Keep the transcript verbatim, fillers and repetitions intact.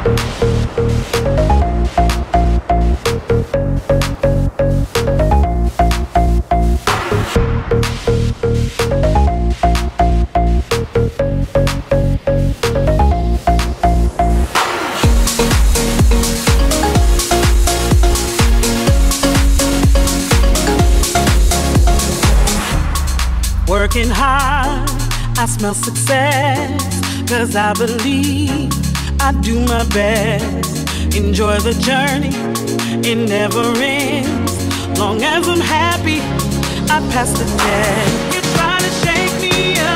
Working hard, I smell success, 'cause I believe I do my best. Enjoy the journey, it never ends. Long as I'm happy, I pass the test. You try to shake me